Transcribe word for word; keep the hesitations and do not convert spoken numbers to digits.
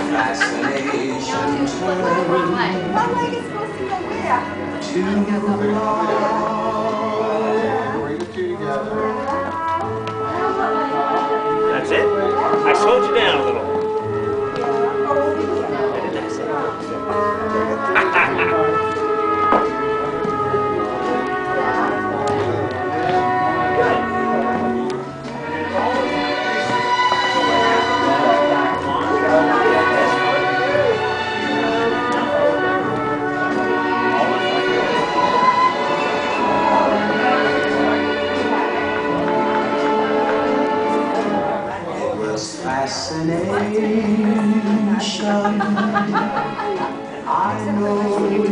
fascination turned My leg is supposed to go where? to love. Bring the two together. That's it? I slowed you down a little. What did I say? Fascination, I know